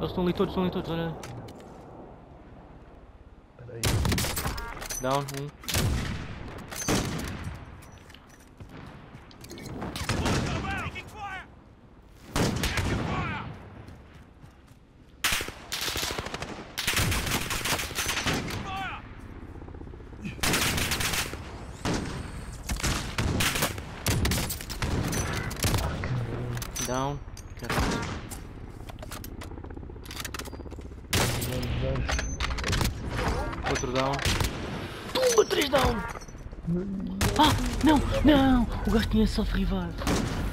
Eles estão ali todos, olha. Espera aí. Down, um. Down. Outro down. Tumba, 3 down! Ah, não, não! O gajo tinha self-revive.